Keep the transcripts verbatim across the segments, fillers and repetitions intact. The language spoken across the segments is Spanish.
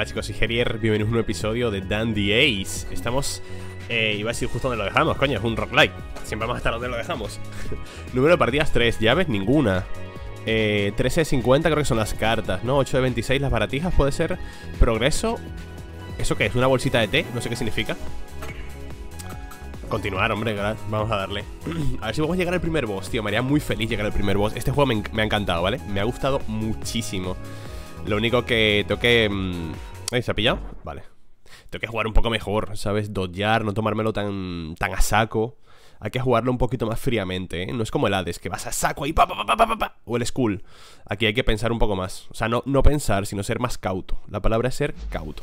Hola chicos, soy Gerier, bienvenidos a un nuevo episodio de Dandy Ace. Estamos, eh, iba a decir justo donde lo dejamos, coño, es un roguelike. Siempre vamos a estar donde lo dejamos. Número de partidas tres, llaves ninguna. eh, trece de cincuenta creo que son las cartas, ¿no? ocho de veintiséis las baratijas, puede ser. Progreso. ¿Eso qué es? ¿Una bolsita de té? No sé qué significa. Continuar, hombre, vamos a darle. A ver si podemos llegar al primer boss, tío. Me haría muy feliz llegar al primer boss. Este juego me, me ha encantado, ¿vale? Me ha gustado muchísimo. Lo único que tengo que... ¿Eh? ¿Se ha pillado? Vale. Tengo que jugar un poco mejor, ¿sabes? Dodgear, no tomármelo tan, tan a saco. Hay que jugarlo un poquito más fríamente, ¿eh? No es como el Hades, que vas a saco ahí, pa, pa, pa, pa, pa, pa. O el Skull. Aquí hay que pensar un poco más. O sea, no, no pensar, sino ser más cauto. La palabra es ser cauto.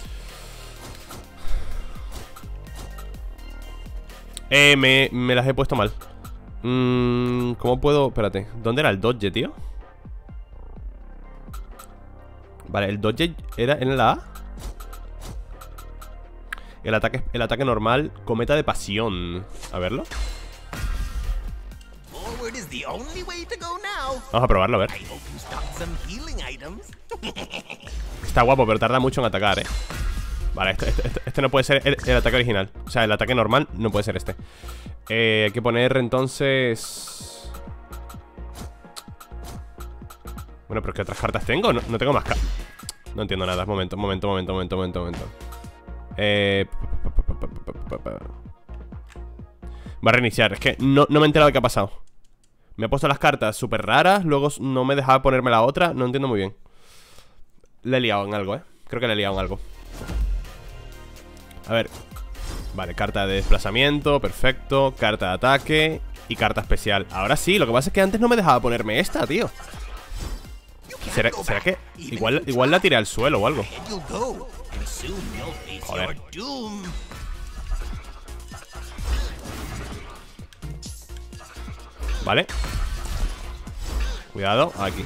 Eh, me, me las he puesto mal. mm, ¿Cómo puedo? Espérate, ¿dónde era el dodge, tío? Vale, el dodge era en la A. El ataque, el ataque normal, cometa de pasión. A verlo. Vamos a probarlo, a ver. Está guapo, pero tarda mucho en atacar, eh. Vale, este, este, este no puede ser el, el ataque original. O sea, el ataque normal no puede ser este. eh, Hay que poner entonces... Bueno, pero ¿qué otras cartas tengo? No, no tengo más cartas. No entiendo nada. Momento, momento, momento, momento, momento, momento. Eh... Va a reiniciar. Es que no, no me he enterado de qué ha pasado. Me ha puesto las cartas súper raras. Luego no me dejaba ponerme la otra. No entiendo muy bien. Le he liado en algo, eh. Creo que le he liado en algo. A ver. Vale, carta de desplazamiento. Perfecto. Carta de ataque. Y carta especial. Ahora sí, lo que pasa es que antes no me dejaba ponerme esta, tío. ¿Será, ¿será que igual, igual la tiré al suelo o algo? Joder. Vale. Cuidado, aquí.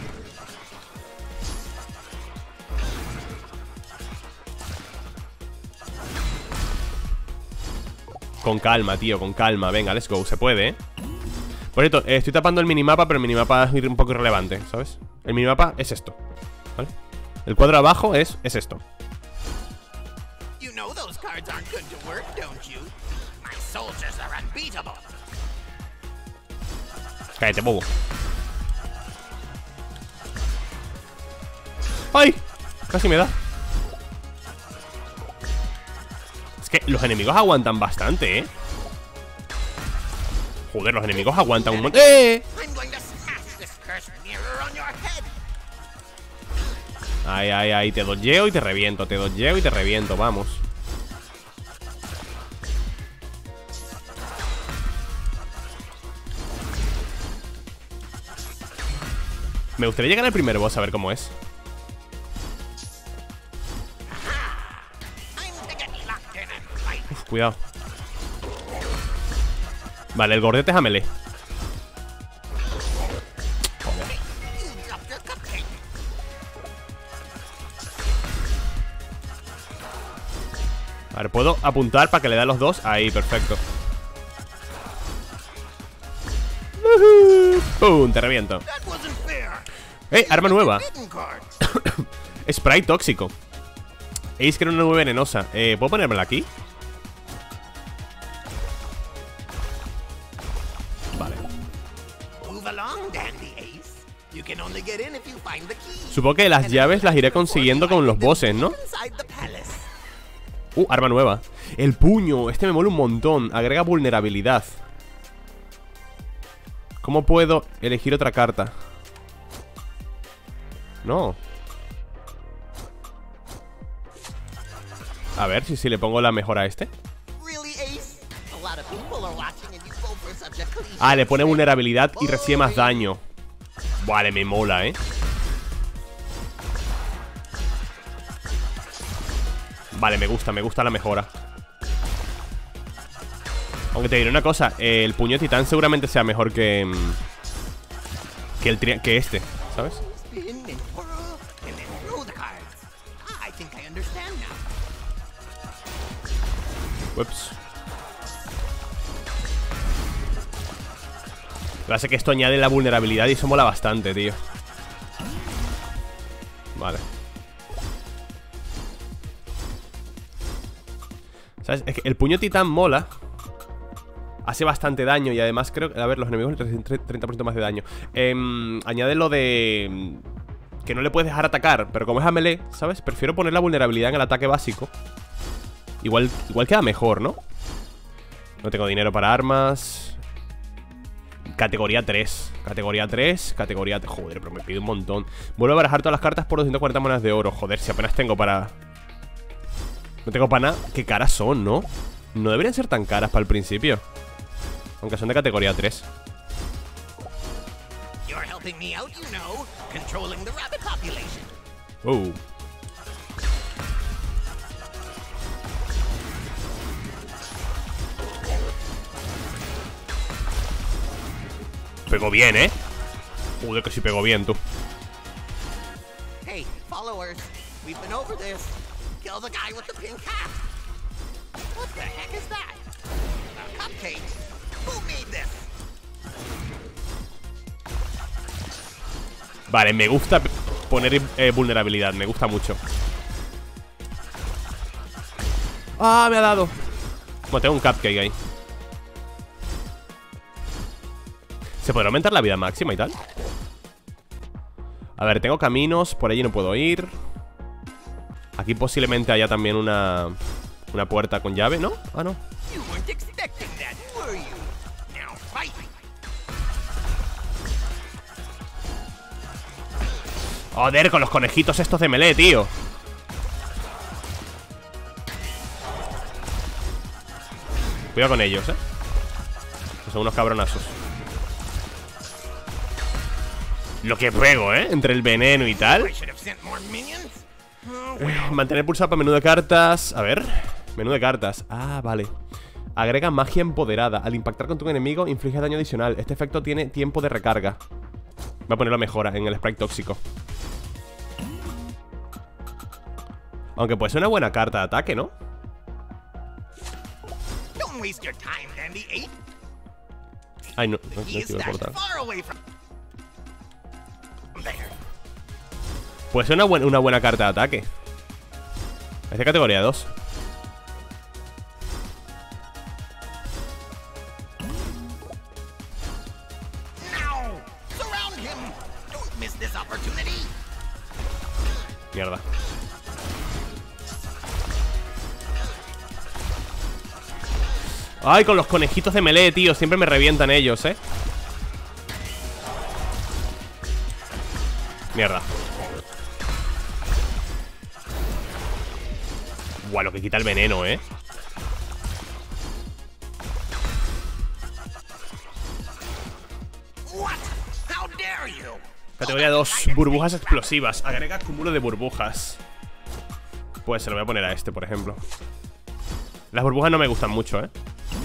Con calma, tío, con calma. Venga, let's go, se puede, ¿eh? Por cierto, eh, estoy tapando el minimapa, pero el minimapa es un poco irrelevante, ¿sabes? El minimapa es esto, ¿vale? El cuadro abajo es, es esto. Cállate, bobo. ¡Ay! Casi me da. Es que los enemigos aguantan bastante, ¿eh? Joder, los enemigos aguantan un montón. ¡Eh! Ay, ay, ay, te dodgeo y te reviento. Te dodgeo y te reviento, vamos. Me gustaría llegar al primer boss a ver cómo es. Uf, cuidado. Vale, el gordete es a melee. Joder. A ver, puedo apuntar para que le dé a los dos. Ahí, perfecto. ¡Pum! Te reviento. ¡Eh! Arma nueva. Spray tóxico. Ace que era una muy venenosa. eh, ¿Puedo ponérmela aquí? Vale. Supongo que las llaves las iré consiguiendo con los bosses, ¿no? Uh, arma nueva. El puño, este me mola un montón. Agrega vulnerabilidad. ¿Cómo puedo elegir otra carta? No. A ver si, si le pongo la mejor a este. Ah, le pone vulnerabilidad y recibe más daño. Vale, me mola, eh. Vale, me gusta, me gusta la mejora. Aunque te diré una cosa, el puño titán seguramente sea mejor que Que el tri que este, ¿sabes? Ups. Lo que pasa es que esto añade la vulnerabilidad y eso mola bastante, tío. Vale. ¿Sabes? Es que el puño titán mola. Hace bastante daño y además creo que... A ver, los enemigos reciben treinta por ciento más de daño. eh, Añade lo de... que no le puedes dejar atacar. Pero como es a melee, ¿sabes? Prefiero poner la vulnerabilidad en el ataque básico. Igual, igual queda mejor, ¿no? No tengo dinero para armas. Categoría tres. Categoría tres, categoría... Joder, pero me pide un montón. Vuelvo a barajar todas las cartas por doscientas cuarenta monedas de oro. Joder, si apenas tengo para... No tengo para nada. Qué caras son, ¿no? No deberían ser tan caras para el principio. Aunque son de categoría tres. Uh. Pegó bien, ¿eh? Joder, que sí pegó bien, tú. Hey, followers, we've been over this. Kill the guy with the pink hat. What the heck is that? A cupcake? Who made this? Vale, me gusta poner eh, vulnerabilidad, me gusta mucho. Ah, me ha dado. Bueno, tengo un cupcake ahí. ¿Se podrá aumentar la vida máxima y tal? A ver, tengo caminos. Por allí no puedo ir. Aquí posiblemente haya también una... Una puerta con llave, ¿no? Ah, no. Joder, con los conejitos estos de melee, tío. Cuidado con ellos, eh. Son unos cabronazos. Lo que pego, ¿eh? Entre el veneno y tal. eh, Mantener pulsado para menú de cartas. A ver, menú de cartas. Ah, vale. Agrega magia empoderada. Al impactar contra un enemigo inflige daño adicional. Este efecto tiene tiempo de recarga. Voy a ponerlo mejora en el sprite tóxico. Aunque puede ser una buena carta de ataque, ¿no? Ay, no, no, no quiero cortar. Puede ser una buena, una buena carta de ataque. Es de categoría dos. Mierda. Ay, con los conejitos de melee, tío. Siempre me revientan ellos, eh. Mierda. Buah, lo que quita el veneno, eh. Categoría dos, burbujas explosivas. Agrega cúmulo de burbujas. Pues se lo voy a poner a este, por ejemplo. Las burbujas no me gustan mucho, eh.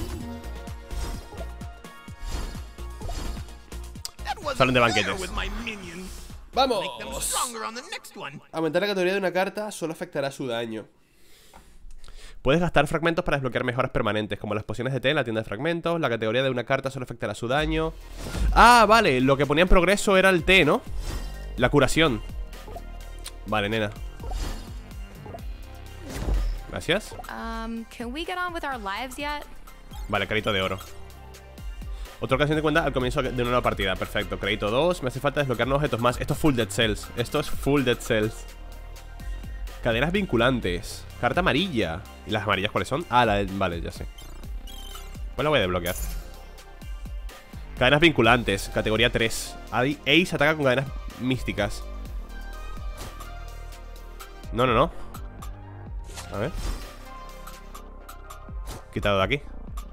Salón de banquetes. ¡Vamos! Aumentar la categoría de una carta solo afectará su daño. Puedes gastar fragmentos para desbloquear mejoras permanentes, como las pociones de té en la tienda de fragmentos. La categoría de una carta solo afectará su daño. Ah, vale, lo que ponía en progreso era el té, ¿no? La curación. Vale, nena. Gracias. Um, can we get on with our lives yet? Vale, crédito de oro. Otra ocasión de cuenta al comienzo de una nueva partida. Perfecto, crédito dos. Me hace falta desbloquear nuevos objetos más. Esto es full dead cells. Esto es full dead cells. Cadenas vinculantes. Carta amarilla. ¿Y las amarillas cuáles son? Ah, la de... Vale, ya sé. Pues la voy a desbloquear. Cadenas vinculantes. Categoría tres. Ace ataca con cadenas místicas. No, no, no. A ver. Quitado de aquí.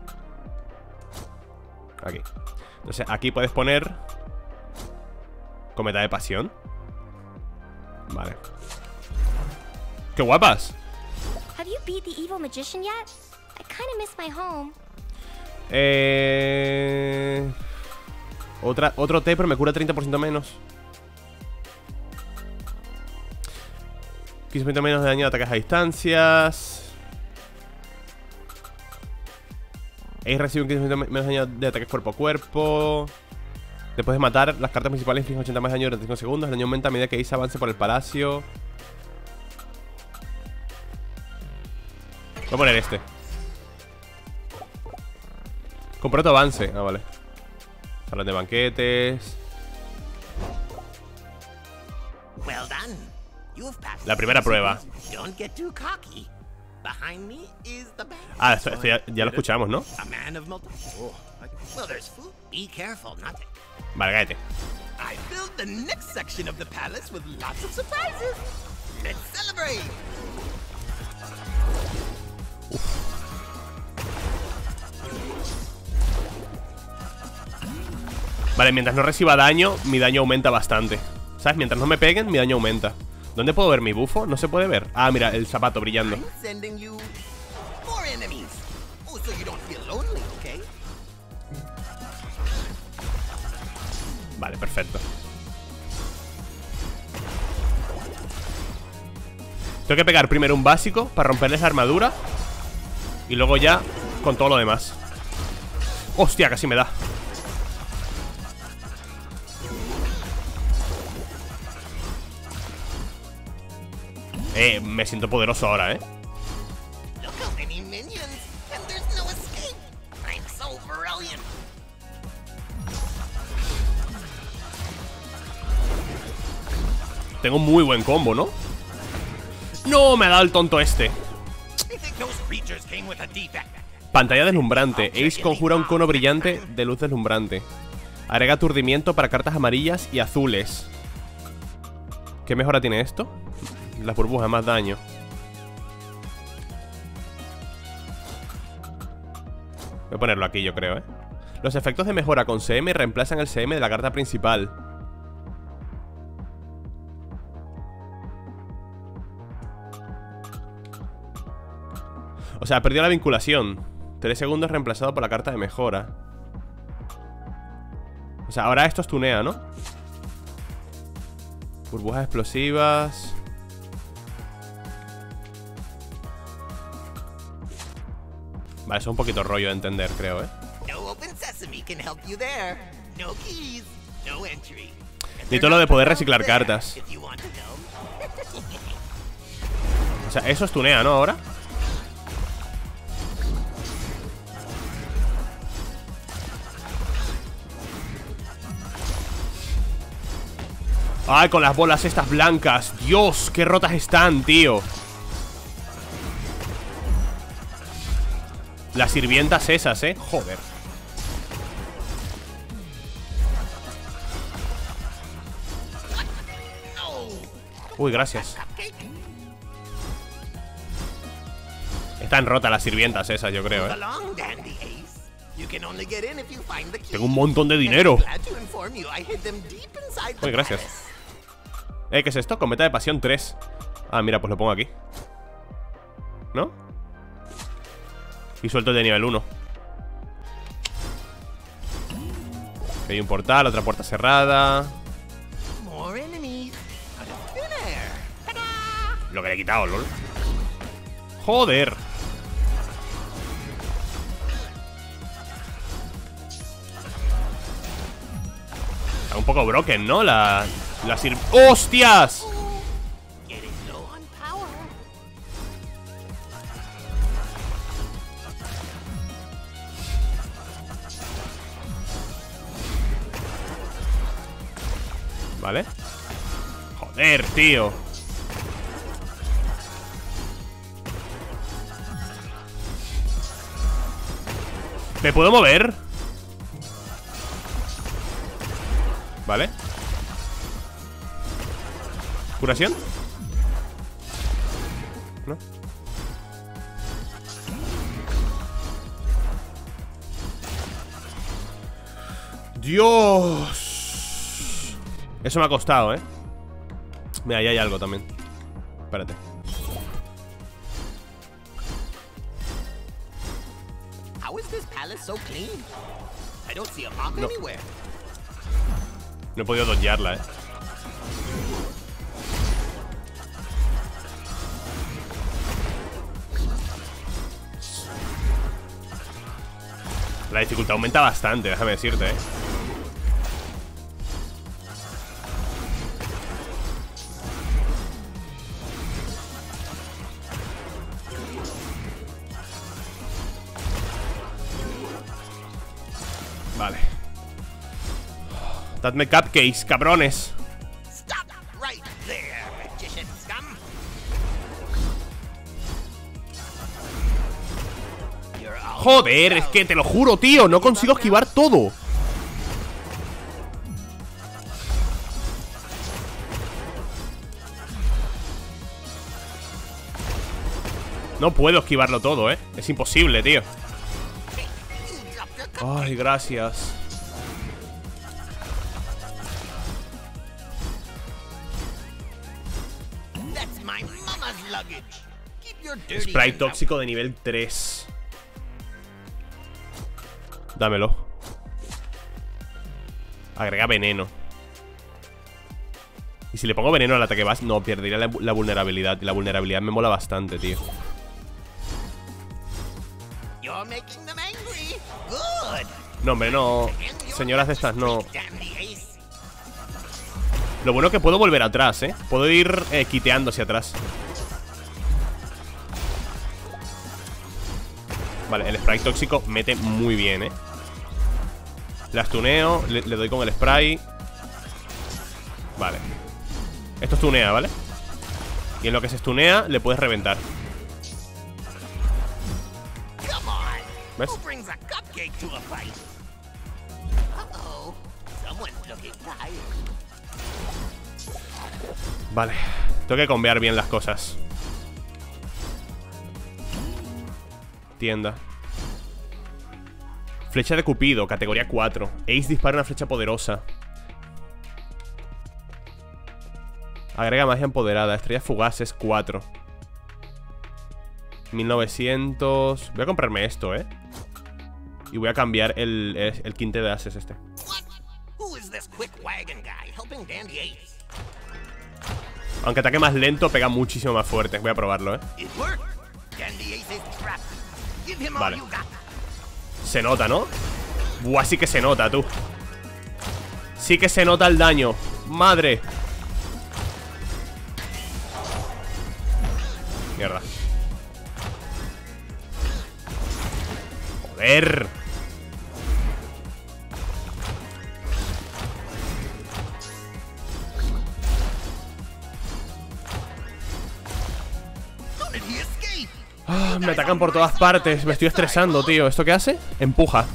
Aquí. Entonces aquí puedes poner cometa de pasión. Vale. ¡Qué guapas! Have you beat the evil magician yet? I kind of miss my home. Eh... Otra, otro té, pero me cura treinta por ciento menos. quince por ciento menos de daño de ataques a distancias. Ace recibe un quince por ciento menos de daño de ataques cuerpo a cuerpo. Después de matar, las cartas principales infligen ochenta más daño durante cinco segundos. El daño aumenta a medida que Ace avance por el palacio. Voy a poner este. Compré tu avance. Ah, vale. Salas de banquetes. Well done. You've passed La primera prueba. Don't get too cocky. Behind me is the bad. Ah, esto, esto ya, ya lo escuchamos, ¿no? A man of multiple. Oh, well, there's food. Be careful, not to. Vale, cállate. I filled the next section of the palace with lots of surprises. Let's celebrate. Vale, mientras no reciba daño, mi daño aumenta bastante. ¿Sabes? Mientras no me peguen, mi daño aumenta. ¿Dónde puedo ver mi bufo? No se puede ver. Ah, mira, el zapato brillando. I'm sending you more enemies. Oh, so you don't feel lonely, okay? Vale, perfecto. Tengo que pegar primero un básico para romperles la armadura. Y luego ya con todo lo demás. Hostia, casi me da. Eh, me siento poderoso ahora, eh. Look how many minions, and there's no escape. I'm so brilliant. Tengo muy buen combo, ¿no? No, me ha dado el tonto este. I think those creatures came with a defect. Pantalla deslumbrante. Ace conjura un cono brillante de luz deslumbrante. Agrega aturdimiento para cartas amarillas y azules. ¿Qué mejora tiene esto? Las burbujas, más daño. Voy a ponerlo aquí, yo creo, ¿eh? Los efectos de mejora con C M reemplazan el C M de la carta principal. O sea, perdió la vinculación. Tres segundos reemplazado por la carta de mejora. O sea, ahora esto tunea, ¿no? Burbujas explosivas. Vale, eso es un poquito rollo de entender, creo, ¿eh? No open sesame can help you there. No keys, no entry. Necesito lo de poder reciclar cartas. If you want to know. O sea, eso es tunea, ¿no? Ahora. Ay, con las bolas estas blancas. Dios, qué rotas están, tío. Las sirvientas esas, eh. Joder. Uy, gracias. Están rotas las sirvientas esas, yo creo, eh. Tengo un montón de dinero. Uy, gracias. Eh, ¿qué es esto? Cometa de pasión tres. Ah, mira, pues lo pongo aquí. ¿No? Y suelto el de nivel uno. Hay un portal, otra puerta cerrada. Lo que le he quitado, lol. Joder. Está un poco broken, ¿no? La... La sir... ¡Hostias! Vale. Joder, tío. ¿Me puedo mover? Vale. ¿Curación? ¿No? Dios. Eso me ha costado, ¿eh? Mira, ahí hay algo también. Espérate. How is this palace so clean? I don't see a mop No. anywhere. No he podido dodgearla, ¿eh? La dificultad aumenta bastante, déjame decirte, ¿eh? Vale. Dadme cupcakes, cabrones. Stop right there, magician scum. You're all Joder, es que te lo juro, tío, no consigo esquivar todo. No puedo esquivarlo todo, eh. Es imposible, tío. Ay, gracias. That's my mama's luggage. Keep your dirty Spray hands out. tóxico de nivel tres. Dámelo. Agrega veneno. Y si le pongo veneno al ataque base, no, perdería la, la vulnerabilidad. Y la vulnerabilidad me mola bastante, tío. You're making them angry. Good. No, hombre, no. Señoras de estas, no. Dandy Ace. Lo bueno es que puedo volver atrás, ¿eh? Puedo ir eh, quiteando hacia atrás. Vale, el spray tóxico mete muy bien, ¿eh? La stuneo, le, le doy con el spray. Vale. Esto stunea, ¿vale? Y en lo que se stunea, le puedes reventar. Come on. ¿Ves? Who brings a cupcake to a fight? Uh-oh. Someone's looking tired. Vale, tengo que convear bien las cosas. Tienda. Flecha de Cupido, categoría cuatro. Ace dispara una flecha poderosa. Agrega magia empoderada. Estrellas fugaces, cuatro. mil novecientos. Voy a comprarme esto, eh. Y voy a cambiar el, el, el quinte de ases este. What? Who is this quick wagon guy helping Dandy Ace? Aunque ataque más lento, pega muchísimo más fuerte. Voy a probarlo, eh. It worked. Dandy Ace is trapped. Give him all Vale. you got. Se nota, ¿no? Buah, sí que se nota, tú. Sí que se nota el daño. Madre. Mierda. Joder. How did he escape? Ah, me atacan por todas partes. Me estoy estresando, tío. ¿Esto qué hace? Empuja.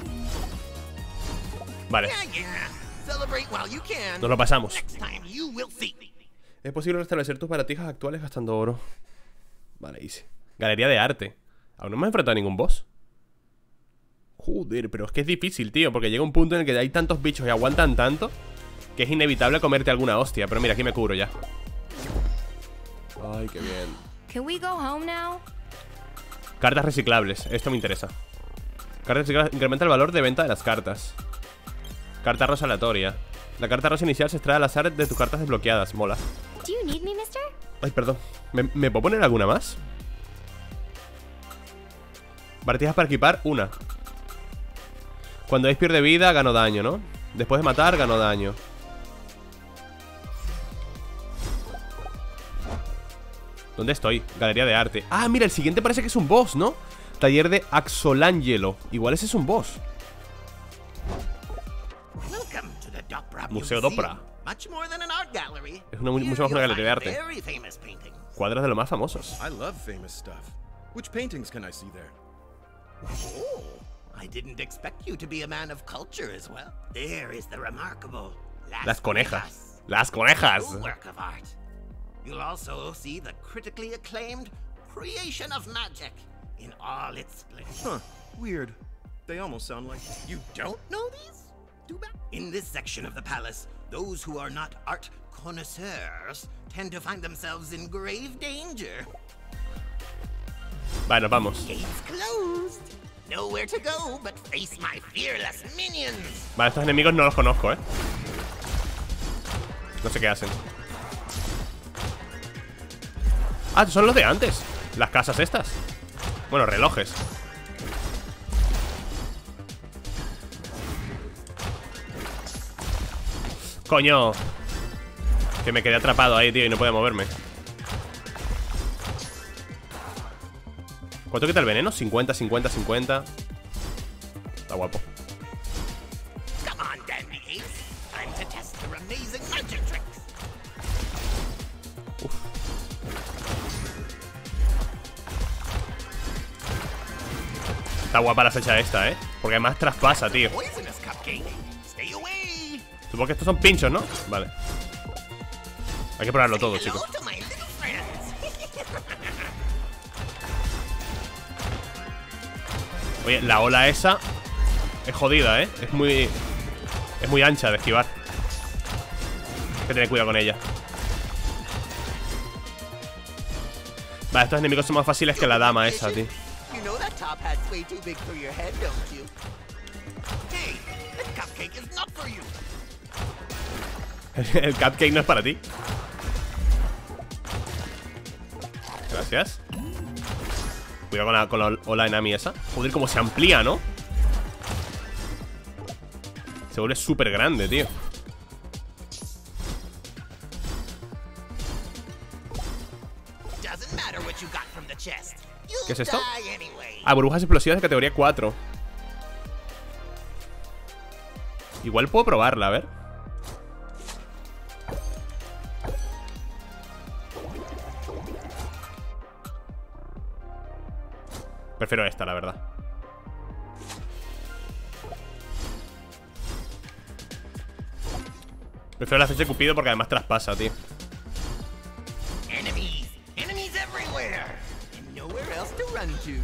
Vale, Yeah, yeah. Celebrate while you can. nos lo pasamos. Next time you will see. Es posible restablecer tus baratijas actuales gastando oro. Vale, easy. Galería de arte. Aún no me he enfrentado a ningún boss. Joder, pero es que es difícil, tío. Porque llega un punto en el que hay tantos bichos y aguantan tanto que es inevitable comerte alguna hostia. Pero mira, aquí me cubro ya. Ay, qué bien. Can we go home now? Cartas reciclables, esto me interesa. Cartas reciclables, incrementa el valor de venta de las cartas. Carta rosa aleatoria. La carta rosa inicial se extrae al azar de tus cartas desbloqueadas, mola. Do you need me, mister? Ay, perdón, ¿me, ¿me puedo poner alguna más? Baratijas para equipar, una. Cuando Ace pierde vida, gano daño, ¿no? Después de matar, gano daño. ¿Dónde estoy? Galería de arte. Ah, mira, el siguiente parece que es un boss, ¿no? Taller de Axolangelo. Igual ese es un boss. Welcome to the Dopra Museo Museum. Dopra. Much more than an art gallery. Es una, mucho Here más una you'll galería de find arte. very famous paintings. Cuadros de los más famosos. I love famous stuff. Which paintings can I see there? Oh, I didn't expect you to be a man of culture as well. There is the remarkable Las conejas. Las conejas. a work of art. You'll also see the critically acclaimed Creation of Magic in all its splendor. Huh. Weird. They almost sound like... You don't know these? Too bad. In this section of the palace, those who are not art connoisseurs tend to find themselves in grave danger. Vale, nos vamos. Gates closed. Nowhere to go but face my fearless minions. Vale, estos enemigos no los conozco, ¿eh? No sé qué hacen. Ah, son los de antes. Las casas estas. Bueno, relojes. Coño. Que me quedé atrapado ahí, tío, y no podía moverme. ¿Cuánto quita el veneno? cincuenta, cincuenta, cincuenta. Está guapo. on, Dandy Ace. Time to test your amazing magic tricks. Uf. Está guapa la flecha esta, ¿eh? Porque además traspasa, tío. Poisonous cupcake. Stay away. Supongo que estos son pinchos, ¿no? Vale. Hay que probarlo todo, Hello chicos. to my little friends. Oye, la ola esa es jodida, ¿eh? Es muy... Es muy ancha de esquivar. Hay que tener cuidado con ella. Vale, estos enemigos son más fáciles que la dama esa, tío. You know that top hat's way too big for your head, don't you? Hey, that cupcake is not for you. El cupcake no es para ti. Gracias. Cuidado con la, con la ola enami esa. Joder, cómo se amplía, ¿no? Se vuelve súper grande, tío. Doesn't matter what you got from the chest. You'll ¿Qué es esto? die anyway. Ah, burbujas explosivas de categoría cuatro. Igual puedo probarla, a ver. Prefiero esta, la verdad. Prefiero la flecha de Cupido porque además traspasa, tío. Enemies, enemies everywhere, and nowhere else to run to.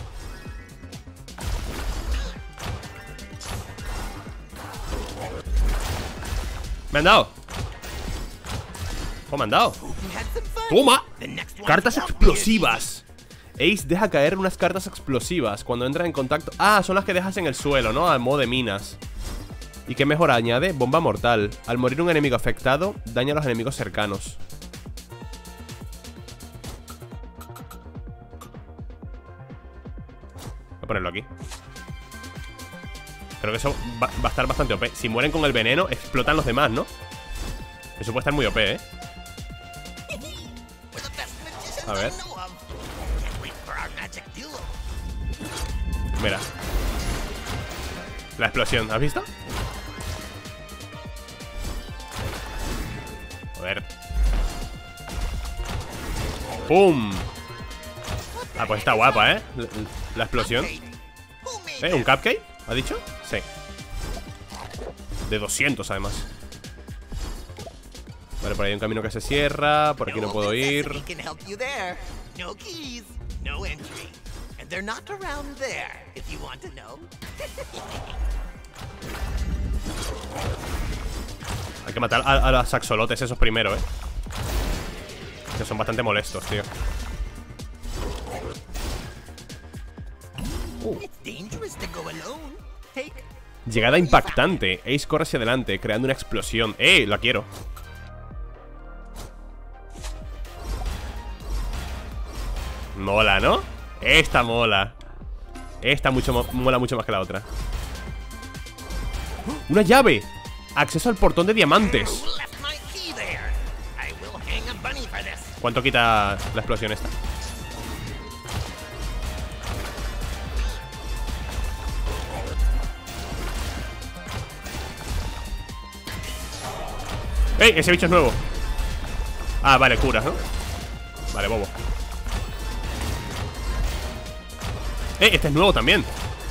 Me han dado. ¿Cómo me han dado? You had some fun. ¡Toma! The next one's Cartas won't be explosivas. Ace deja caer unas cartas explosivas cuando entra en contacto. Ah, son las que dejas en el suelo, ¿no? Al modo de minas. ¿Y qué mejor añade? Bomba mortal. Al morir un enemigo afectado, daña a los enemigos cercanos. Voy a ponerlo aquí. Creo que eso va, va a estar bastante O P. Si mueren con el veneno, explotan los demás, ¿no? Eso puede estar muy O P, ¿eh? We're the best magicians A ver. I know of. Can't wait for our magic duel. Mira. La explosión, ¿has visto? A ver. ¡Pum! Ah, pues está guapa, ¿eh? La, la explosión. Who made ¿Eh? ¿Un this? cupcake? ¿Ha dicho? Sí. De doscientos, además. Vale, por ahí hay un camino que se cierra. Por aquí no puedo ir. Sesame can help you there. No keys, no entry. And they're not around there, if you want to know. Hay que matar a, a los axolotes esos primero, ¿eh? Que son bastante molestos, tío. It's dangerous to go alone. Take Llegada impactante. Ace corre hacia adelante, creando una explosión. ¡Eh! La quiero. Mola, ¿no? Esta mola. Esta mucho mo- mola mucho más que la otra. ¡Oh! ¡Una llave! Acceso al portón de diamantes. Who left my key there? I will hang a bunny for this. ¿Cuánto quita la explosión esta? ¡Ey! Ese bicho es nuevo. Ah, vale, curas, ¿no? Vale, bobo. ¡Eh! Este es nuevo también.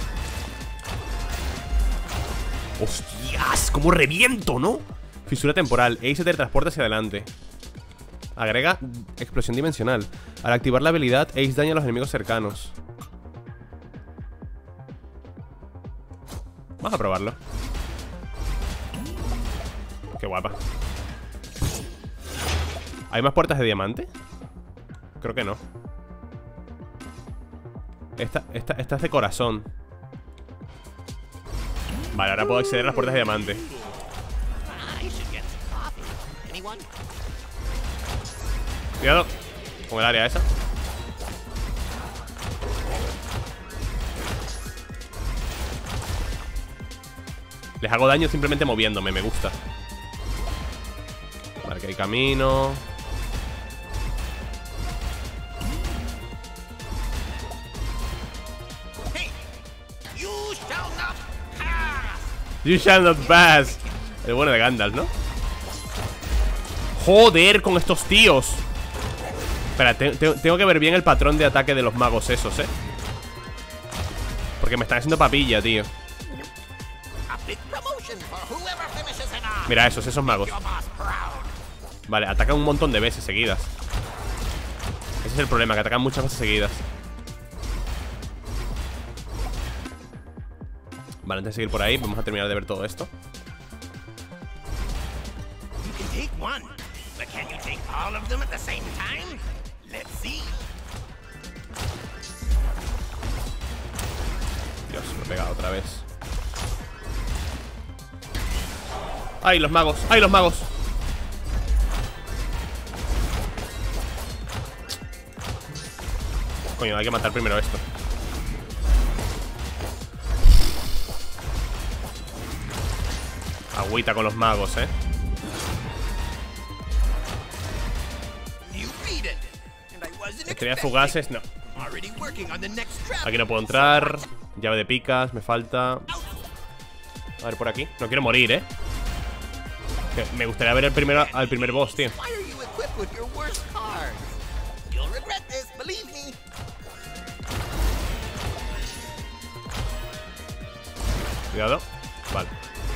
¡Hostias! ¡Cómo reviento!, ¿no? Fisura temporal. Ace se teletransporta hacia adelante. Agrega explosión dimensional. Al activar la habilidad, Ace daña a los enemigos cercanos. Vamos a probarlo. Qué guapa. ¿Hay más puertas de diamante? Creo que no. Esta, esta, esta es de corazón. Vale, ahora puedo acceder a las puertas de diamante. I should get some coffee. Anyone? Cuidado con el área esa. Les hago daño simplemente moviéndome, me gusta. Vale, que hay camino. Hey, you shall not pass. You shall not pass. El bueno de Gandalf, ¿no? Joder, con estos tíos. Espera, te, te, tengo que ver bien el patrón de ataque de los magos esos, ¿eh? Porque me están haciendo papilla, tío. Mira esos, esos magos. Vale, atacan un montón de veces seguidas. Ese es el problema, que atacan muchas veces seguidas. Vale, antes de seguir por ahí, vamos a terminar de ver todo esto. Dios, me he pegado otra vez. ¡Ay, los magos! ¡Ay, los magos! Coño, hay que matar primero esto. Agüita con los magos, eh. Estrellas fugaces, no. Aquí no puedo entrar. Llave de picas, me falta. A ver, por aquí. No quiero morir, eh. Que me gustaría ver el primero, al primer boss, tío. Cuidado. Vale.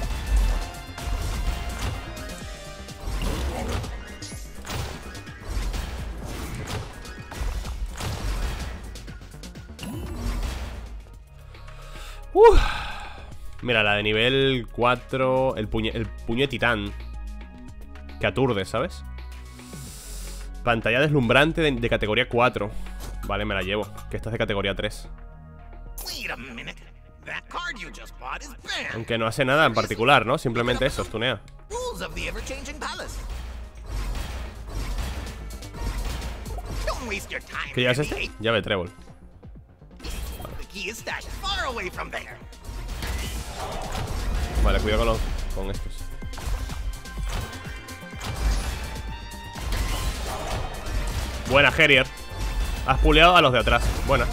Uf. Mira, la de nivel cuatro. El puño, el puño de titán. Que aturde, ¿sabes? Pantalla deslumbrante de, de categoría cuatro. Vale, me la llevo. Que esta es de categoría tres. Aunque no hace nada en particular, ¿no? Simplemente eso, stunea. ¿Qué llevas este? Llave de trébol. Vale, cuidado con, los, con estos. Buena, Herier. Has puleado a los de atrás. Buena.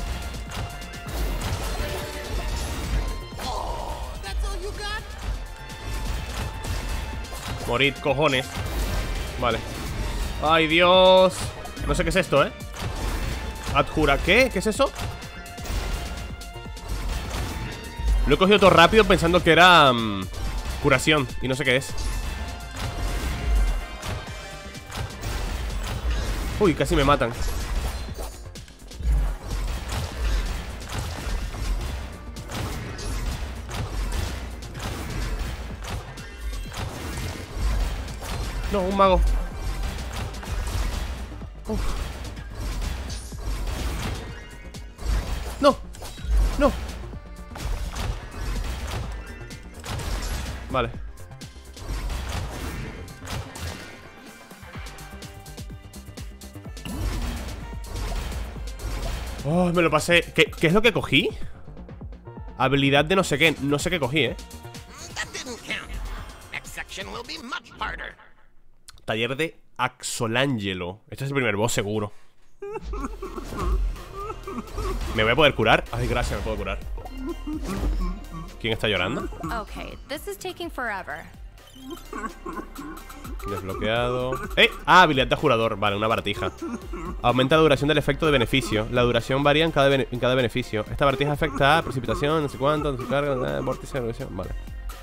Morid, cojones. Vale. Ay, Dios. No sé qué es esto, ¿eh? Adjura, ¿qué? ¿Qué es eso? Lo he cogido todo rápido pensando que era um, curación. Y no sé qué es. Uy, casi me matan. No, un mago. Uf. No. No. Vale. Oh, me lo pasé. ¿Qué, ¿Qué es lo que cogí? Habilidad de no sé qué. No sé qué cogí, eh. Taller de Axolangelo. Este es el primer boss seguro. ¿Me voy a poder curar? Ay, gracias, me puedo curar. ¿Quién está llorando? Okay, this is taking forever. Desbloqueado. ¡Eh! Ah, habilidad de jurador. Vale, una baratija. Aumenta la duración del efecto de beneficio. La duración varía en cada, bene en cada beneficio. Esta baratija afecta a precipitación, no sé cuánto, no sé carga, eh, vórtice, evolución. Vale.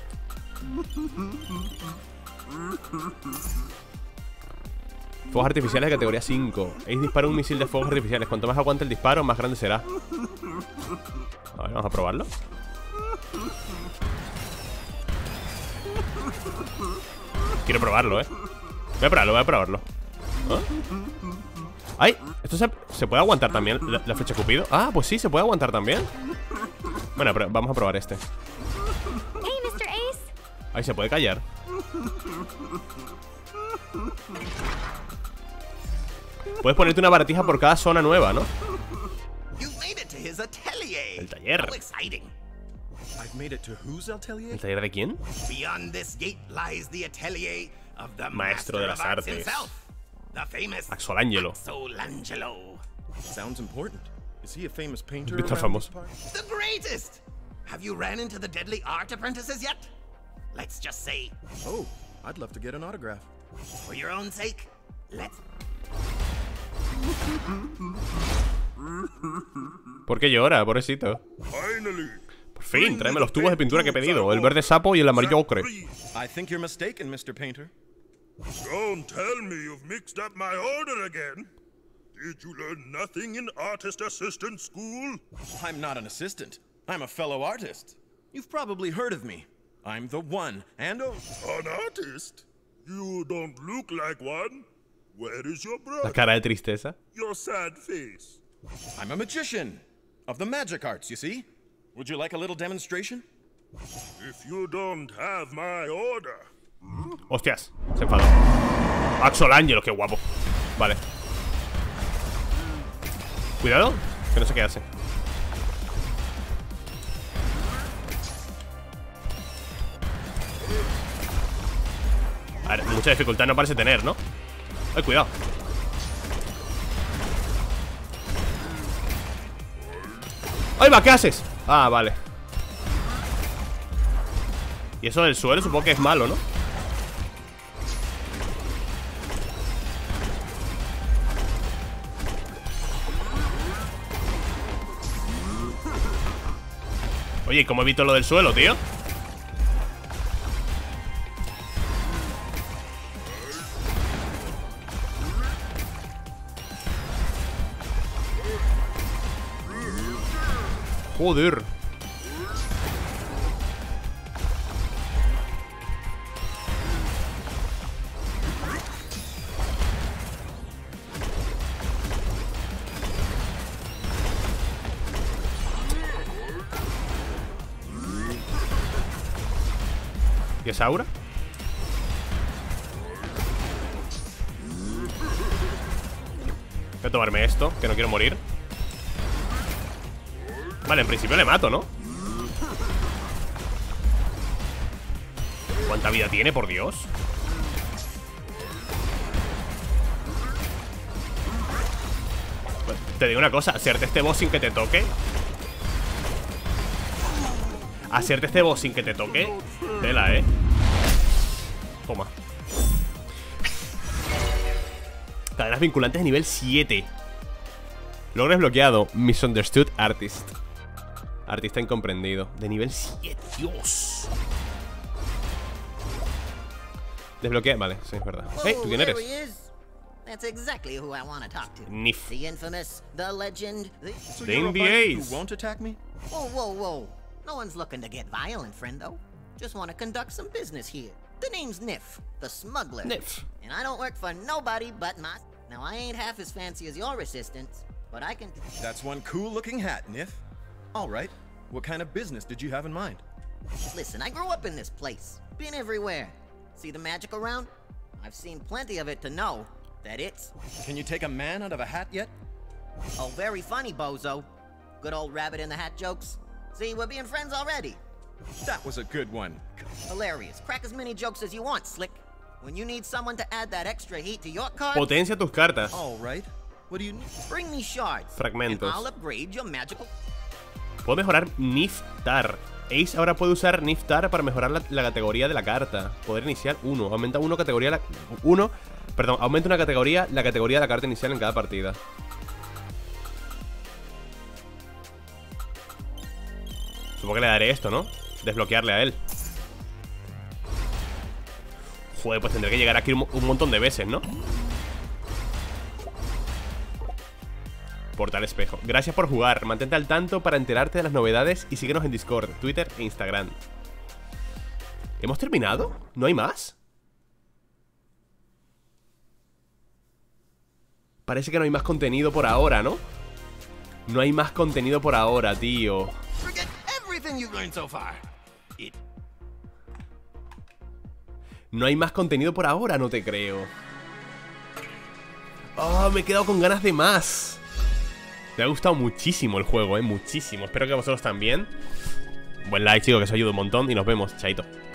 Fuegos artificiales de categoría cinco. Ace dispara un misil de fuegos artificiales. Cuanto más aguante el disparo, más grande será. A ver, vamos a probarlo. Quiero probarlo, eh. Voy a probarlo, voy a probarlo. ¿Ah? ¡Ay! ¿Esto se, se puede aguantar también? ¿La, la flecha Cupido? Ah, pues sí, se puede aguantar también. Bueno, pero vamos a probar este. Hey, mister Ace. Ay, se puede callar. Puedes ponerte una baratija por cada zona nueva, ¿no? El taller. ¿El taller de quién? Maestro de las artes. Axolangelo. Sounds important. Is he a famous painter? Está famoso. The greatest. Have you ran into the deadly art apprentices yet? let's just say, Oh, I'd love to get an autograph. for your own sake, let's. ¿Por qué llora, pobrecito? Finally. Por fin, tráeme los tubos de pintura que he pedido. El verde sapo y el amarillo ocre. I think you're mistaken, Mister Painter. Don't tell me you've mixed up my order again. Did you learn nothing in artist assistant school? I'm not an assistant. I'm a fellow artist. You've probably heard of me. I'm the one and only. An artist? You don't look like one. Where is your La brother? cara de tristeza. Your sad face. I'm a magician of the magic arts, you see? Would you like a little demonstration? If you don't have my order. Hostias, se enfadó. Axel Angelo, qué guapo. Vale. Cuidado, que no sé qué hace. A ver, mucha dificultad no parece tener, ¿no? Ay, cuidado. ¡Ay, va! ¿Qué haces? Ah, vale. Y eso del suelo supongo que es malo, ¿no? Oye, ¿y cómo evito lo del suelo, tío? Joder. ¿Y esa aura? Voy a tomarme esto, que no quiero morir. Vale, en principio le mato, ¿no? ¿Cuánta vida tiene, por Dios? Te digo una cosa, hacerte este boss sin que te toque. Hacerte este boss sin que te toque. Vela, eh. Toma. Cadenas vinculantes de nivel siete. Logro desbloqueado. Misunderstood Artist. Artista incomprendido. De nivel siete. Dios. Desbloquea. Vale, sí, es verdad. Hey, ¿tú quién eres? There he is. That's exactly who I want to talk to. Nif. The infamous, the legend, the. So The you're a N B fighter As. who won't attack me? Whoa, whoa, whoa. No one's looking to get violent, friendo. Just want to conduct some business here. The name's Nif, the smuggler. Nif. And I don't work for nobody but my. Now, I ain't half as fancy as your assistants, but I can. That's one cool-looking hat, Nif. All right. What kind of business did you have in mind? Listen, I grew up in this place. Been everywhere. See the magic around? I've seen plenty of it to know that it's. Can you take a man out of a hat yet? Oh, very funny, bozo. Good old rabbit in the hat jokes. See, we're being friends already. That was a good one. Hilarious. Crack as many jokes as you want, Slick. When you need someone to add that extra heat to your card, Potencia tus cartas. All right. What do you need? bring me shards. Fragmentos. And I'll upgrade your magical. Puedo mejorar Niftar. Ace ahora puede usar Niftar para mejorar la, la categoría de la carta. Poder inicial uno. Aumenta uno categoría la, uno. Perdón, aumenta una categoría la categoría de la carta inicial en cada partida. Supongo que le daré esto, ¿no? Desbloquearle a él. Joder, pues tendré que llegar aquí un, un montón de veces, ¿no? Portal espejo. Gracias por jugar. Mantente al tanto para enterarte de las novedades y síguenos en Discord, Twitter e Instagram. ¿Hemos terminado? ¿No hay más? Parece que no hay más contenido por ahora, ¿no? No hay más contenido por ahora, tío. Forget everything you've learned so far. It. No hay más contenido por ahora, no te creo. Oh, me he quedado con ganas de más. Me ha gustado muchísimo el juego, eh, muchísimo. Espero que a vosotros también. Buen like, chicos, que os ayuda un montón. Y nos vemos, chaito.